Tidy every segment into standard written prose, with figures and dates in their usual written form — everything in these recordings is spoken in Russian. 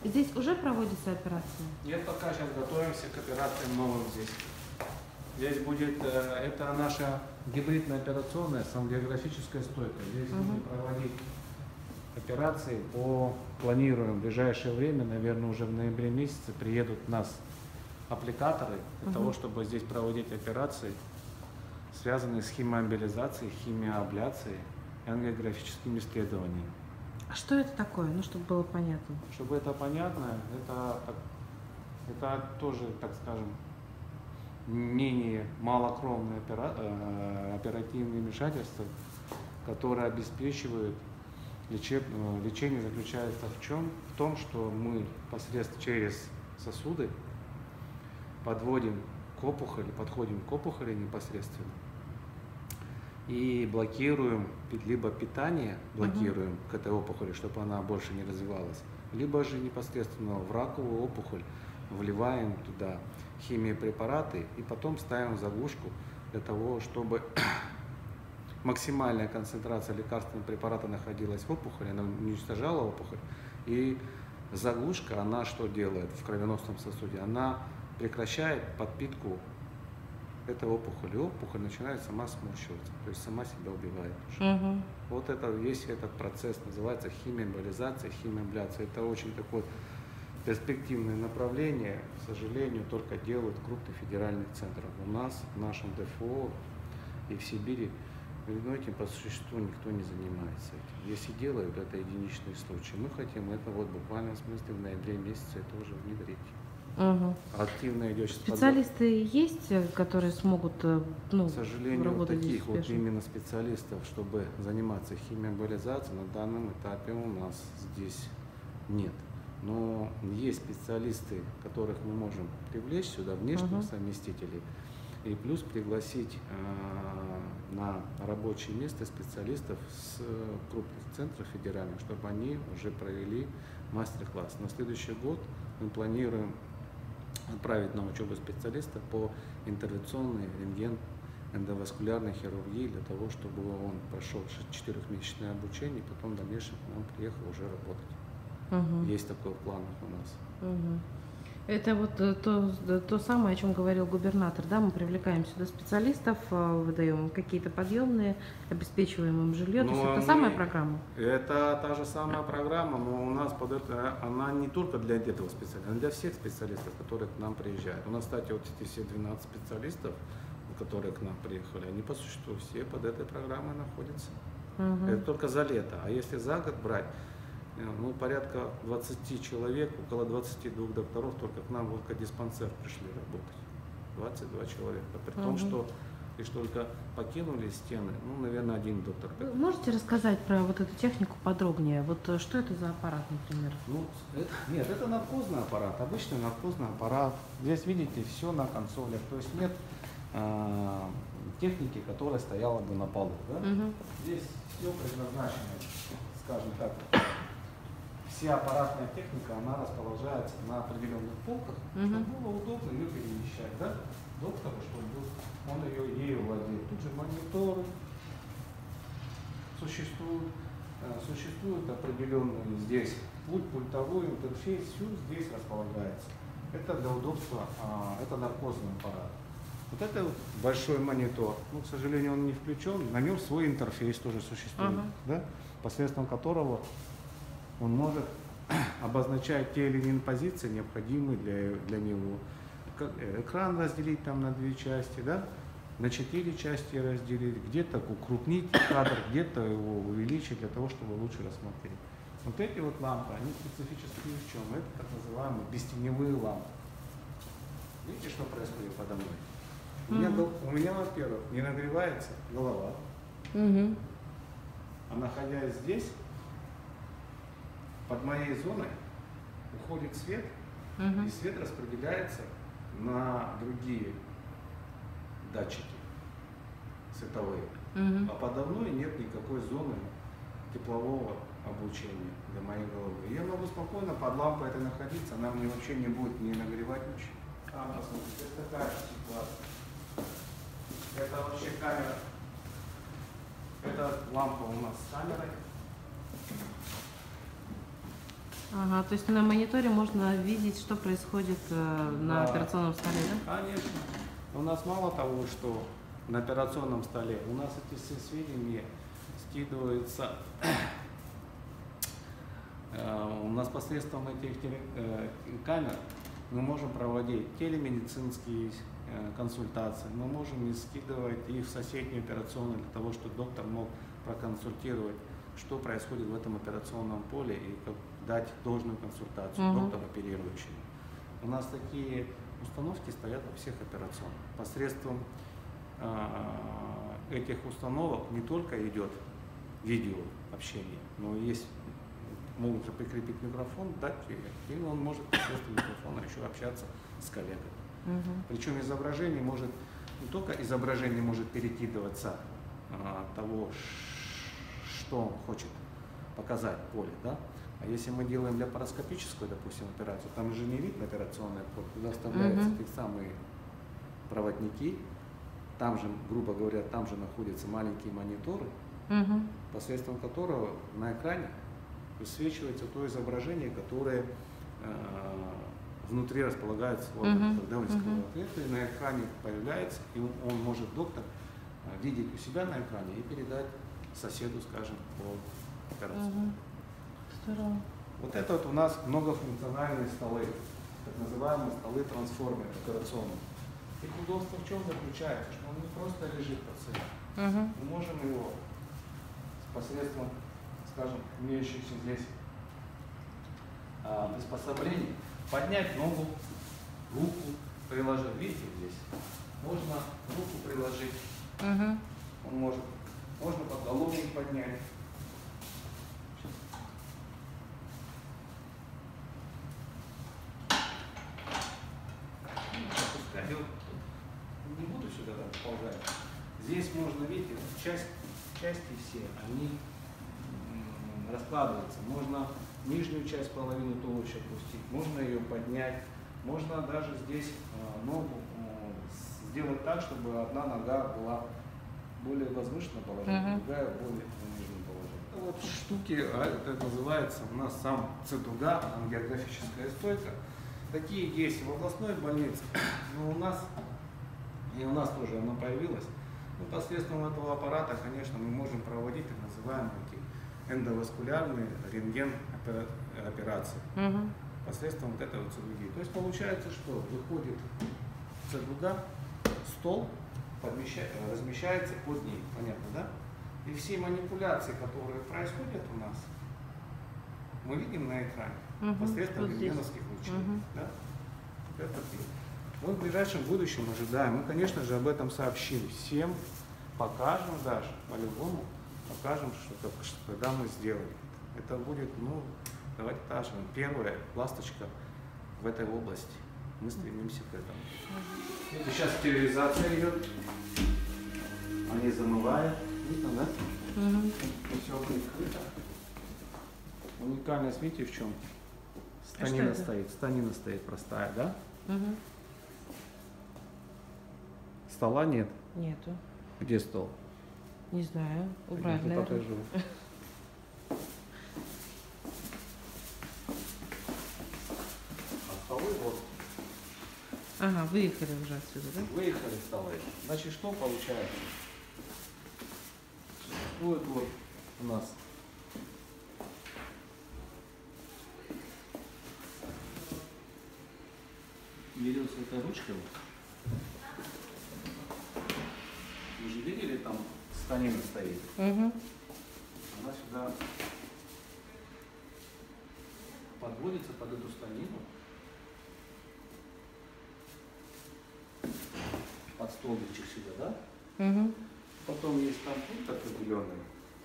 Здесь уже проводится операция? Нет, пока сейчас готовимся к операциям новым здесь. Здесь будет, это наша гибридная операционная с ангиографической стойкой. Здесь будем проводить операции планируем в ближайшее время, наверное, уже в ноябре месяце приедут у нас аппликаторы для того, чтобы здесь проводить операции, связанные с химиоэмболизацией, химиоабляцией и ангиографическими исследованиями. А что это такое? Ну, чтобы было понятно. Чтобы это понятно, это тоже, так скажем, менее малокровные оперативные вмешательства, которые обеспечивают лечение. Заключается в чем? В том, что мы посредством через сосуды подходим к опухоли непосредственно и блокируем, либо питание блокируем к этой опухоли, чтобы она больше не развивалась, либо же непосредственно в раковую опухоль вливаем туда химиопрепараты и потом ставим заглушку для того, чтобы максимальная концентрация лекарственного препарата находилась в опухоли, она уничтожала опухоль. И заглушка, она что делает в кровеносном сосуде? Она прекращает подпитку этой опухоли. Опухоль начинает сама сморщиваться, то есть сама себя убивает уже. Вот это, весь этот процесс называется химиоэмболизация, химиоабляция. Это очень такое перспективное направление, к сожалению, только делают крупных федеральных центров. У нас, в нашем ДФО и в Сибири, но этим по существу никто не занимается этим. Если делают, это единичные случаи. Мы хотим это вот буквально в смысле в ноябре месяце это уже внедрить. Активно идет специалисты есть, которые смогут, ну, к сожалению, вот таких вот именно специалистов, чтобы заниматься химиоэмболизацией, на данном этапе у нас здесь нет. Но есть специалисты, которых мы можем привлечь сюда, внешних совместителей, и плюс пригласить на рабочее место специалистов с крупных центров федеральных, чтобы они уже провели мастер-класс. На следующий год мы планируем отправить на учебу специалиста по интервенционной рентген-эндоваскулярной хирургии для того, чтобы он прошел 4-месячное обучение и потом в дальнейшем к нам приехал уже работать. Есть такое в планах у нас. Это вот то самое, о чем говорил губернатор, да, мы привлекаем сюда специалистов, выдаем им какие-то подъемные, обеспечиваем им жилье, то есть это самая программа? Это та же самая программа, но у нас она не только для этого специалиста, она для всех специалистов, которые к нам приезжают. У нас, кстати, вот эти все 12 специалистов, которые к нам приехали, они по существу все под этой программой находятся. Это только за лето, а если за год брать, ну, порядка 20 человек, около 22 докторов только к нам в онкодиспансер пришли работать. 22 человека. При том, что лишь только покинули стены, ну, наверное, один доктор. Вы можете рассказать про вот эту технику подробнее? Вот что это за аппарат, например? Ну, нет, это наркозный аппарат, обычный наркозный аппарат. Здесь, видите, все на консолях, то есть нет техники, которая стояла бы на полу. Да? Здесь все предназначено, скажем так, вся аппаратная техника, она располагается на определенных полках, чтобы было удобно ее перемещать, да? Доктору, чтобы он ею владел. Тут же мониторы существуют определенные здесь пультовой интерфейс, все здесь располагается. Это для удобства, это наркозный аппарат. Вот это вот большой монитор, ну, к сожалению, он не включен, на нем свой интерфейс тоже существует, да? Посредством которого он может обозначать те или иные позиции, необходимые для него. Экран разделить там на 2 части, да? На 4 части разделить, где-то укрупнить кадр, где-то его увеличить для того, чтобы лучше рассмотреть. Вот эти вот лампы, они специфические в чем? Это так называемые бестеневые лампы. Видите, что происходит подо мной? У меня, во-первых, не нагревается голова, а находясь здесь, под моей зоной уходит свет, и свет распределяется на другие датчики световые. А подо мной нет никакой зоны теплового облучения для моей головы. Я могу спокойно под лампой этой находиться, она мне вообще не будет не нагревать ничего. Посмотрите, это такая ситуация. Это вообще камера. Это лампа у нас с камерой. Ага, то есть на мониторе можно видеть, что происходит на операционном столе, да? Конечно. У нас мало того, что на операционном столе, у нас эти все сведения скидываются. У нас посредством этих камер мы можем проводить телемедицинские консультации, мы можем скидывать их в соседнюю операционную для того, чтобы доктор мог проконсультировать, что происходит в этом операционном поле и как дать должную консультацию доктору оперирующему. У нас такие установки стоят во всех операционных. Посредством этих установок не только идет видеообщение, но и есть, могут прикрепить микрофон, дать и он может посредством микрофона еще общаться с коллегой. Причем изображение может, не только изображение может перекидываться того, что он хочет показать поле, да? А если мы делаем лапароскопическую, допустим, операцию, там же не видно операционный поле, туда вставляются те самые проводники, там же, грубо говоря, там же находятся маленькие мониторы, посредством которого на экране высвечивается то изображение, которое внутри располагается орган, когда вы и на экране появляется, и он может, доктор, видеть у себя на экране и передать соседу, скажем, по операции. Здорово. Вот это вот у нас многофункциональные столы, так называемые столы-трансформеры операционные. Их удобство в чем заключается? Что он не просто лежит пациент. Мы можем его посредством, скажем, имеющихся здесь приспособлений поднять ногу, руку приложить. Видите здесь? Можно руку приложить. Он можно подголовник поднять. Не буду сюда ползать. Здесь можно, видите, части все, они раскладываются. Можно нижнюю часть, половину туловища опустить, можно ее поднять. Можно даже здесь ногу сделать так, чтобы одна нога была более возвышенном положении, другая более нижнем положении. Это вот штуки, это называется у нас сам цедуга, ангиографическая стойка. Такие есть в областной больнице, но у нас тоже она появилась. Ну, посредством этого аппарата, конечно, мы можем проводить так называемые эндоваскулярные рентген-операции посредством вот этой вот цедуги. То есть получается, что выходит цедуга, стол размещается под ней, понятно, да? И все манипуляции, которые происходят у нас, мы видим на экране посредством рентгеновских лучей. Да? Мы в ближайшем будущем ожидаем. Мы, конечно же, об этом сообщим всем, покажем даже, по-любому, покажем, что когда мы сделали. Это будет, ну, давайте так, первая ласточка в этой области. Мы стремимся к этому. Сейчас стерилизация идет. Они замывают. Видно, да? Все прикрыто. Уникальность, видите, в чем? Станина стоит. Станина стоит простая, да? Стола нет. Нету. Где стол? Не знаю. Убрали, наверное. Покажу. А столы вот. Ага, выехали уже отсюда, да? Выехали столы. Значит, что получается? Существует вот у нас берется эта ручка. Вы же видели, там станина стоит. Она сюда подводится под эту станину. Под столбичек сюда, да? Потом есть там пульт определенный.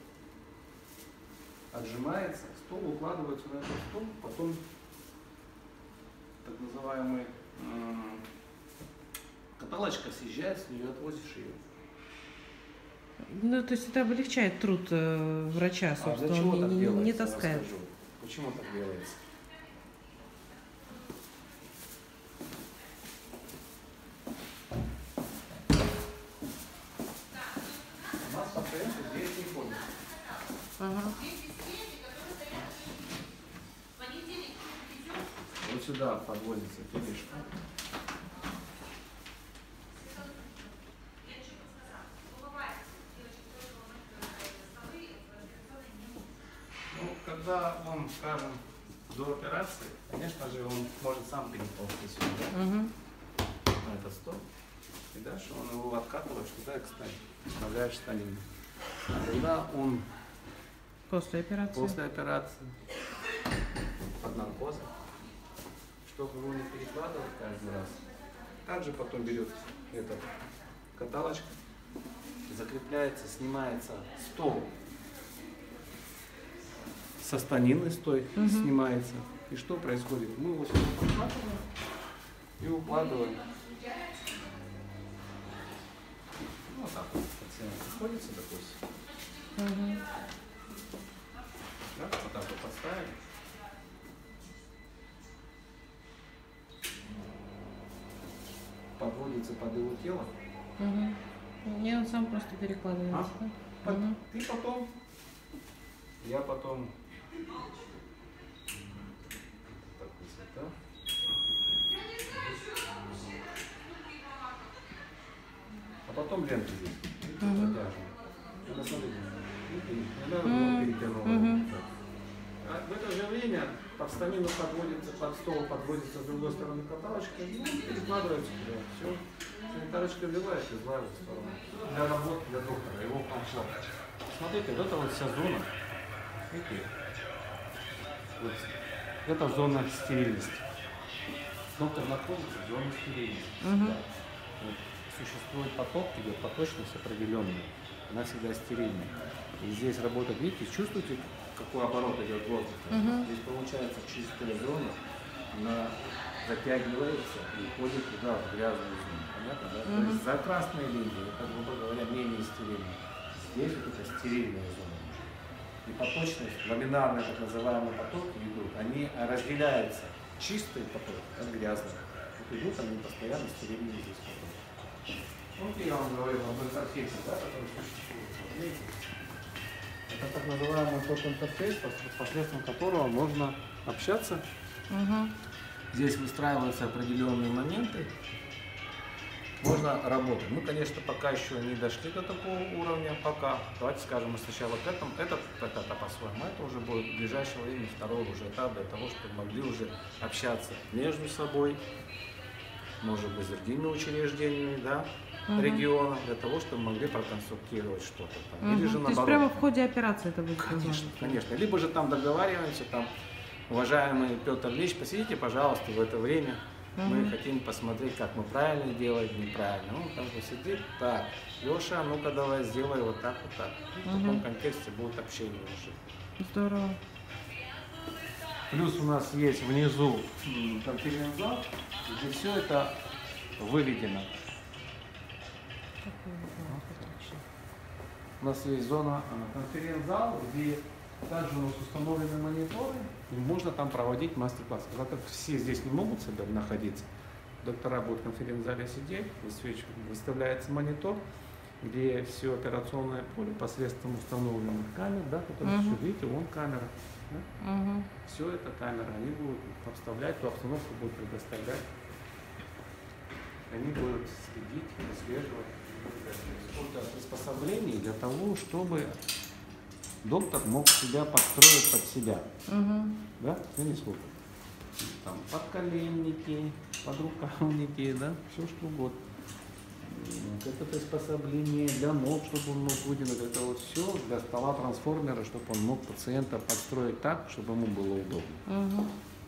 Отжимается, стол укладывается на этот стол, потом так называемый каталочка съезжает с нее, отвозишь ее. Ну, то есть это облегчает труд врача, собственно, для чего он так не делается, таскает. расскажу. Почему так делается? У нас пациенты здесь не ходят. Вот сюда подводится финишка. Ну, когда он, скажем, до операции, конечно же, он может сам переползти сюда, на этот стол. И дальше он его откатывает туда и, кстати, вставляешь штанину. А когда он после операции под наркозом, чтобы его не перекладывать каждый раз, также потом берет эта каталочка, закрепляется, снимается стол со станины, снимается. И что происходит? Мы его сюда подхватываем и укладываем. Ну, вот так вот пациент находится, допустим. Да, вот так вот поставили. Подводится под его тело. И он сам просто перекладывается. Ты потом, я потом. Так, высота. А потом ленту здесь. Надо смотреть. В это же время под станину подводится, под стол подводится с другой стороны каталочка, и перекладывается туда. Все. Санитарочка вливает и в сторону. Для работы, для доктора, его комфорт. Смотрите, вот это вот вся зона. Видите? Вот. Это зона стерильности. Доктор находится в зоне стерильности. Да. Вот. Существует поток, идет поточность определенная. Она всегда стерильная. И здесь работает, видите, чувствуете, какой оборот идет воздуха? Здесь получается чистая зона, она затягивается и уходит туда, в грязную зону. Понятно, да? То есть за красной линией, это, грубо говоря, менее стерильно. Здесь вот это стерильная зона. И поточность, ламинарные так называемые потоки идут, они разделяются. Чистый поток от грязного. Вот идут они постоянно стерильные здесь потоки. Вот я вам говорил об интерфейсе, да, который существует. Вот видите? Это так называемый тот интерфейс, посредством которого можно общаться. Здесь выстраиваются определенные моменты. Можно работать. Мы, конечно, пока еще не дошли до такого уровня, пока. Давайте скажем, мы сначала к этому, этот этап освоим, это уже будет в ближайшее время второй уже этап для того, чтобы могли уже общаться между собой, может быть, с другими учреждениями, да, региона, для того, чтобы могли проконсультировать что-то там. Или же наоборот. То есть прямо в ходе операции это будет? Конечно, конечно. Либо же там договариваемся, там, уважаемый Петр Ильич, посидите, пожалуйста, в это время. Мы хотим посмотреть, как мы правильно делаем, неправильно. Он там посидит, так, Леша, ну-ка давай сделай вот так, вот так. И в таком контексте будет общение уже. Здорово. Плюс у нас есть внизу конференц-зал, где все это выведено. У нас есть зона конференц-зал, где также у нас установлены мониторы, и можно там проводить мастер-класс. Когда все здесь не могут себя находиться, доктора будут в конференц-зале сидеть, выставляется монитор, где все операционное поле посредством установленных камер, да, которые все видите, вон камера. Да? Все это камера, они будут обставлять, ту обстановку будут предоставлять. Они будут следить, отслеживать. Сколько приспособлений для того, чтобы доктор мог себя подстроить под себя. Да? Видите, сколько? Там подколенники, подрукавники, да, все что угодно. Это приспособление для ног, чтобы он мог выдвинуть. Это вот все для стола трансформера, чтобы он мог пациента подстроить так, чтобы ему было удобно.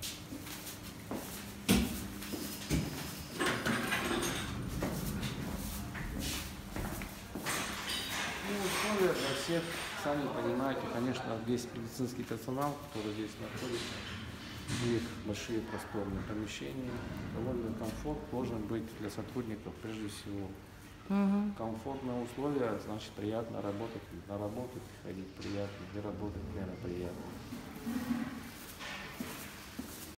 Условия для всех, сами понимаете, конечно, весь медицинский персонал, который здесь находится, у них большие просторные помещения, довольно комфорт должен быть для сотрудников прежде всего. Комфортные условия, значит, приятно работать, на работу приходить приятно, где работать, наверное, приятно.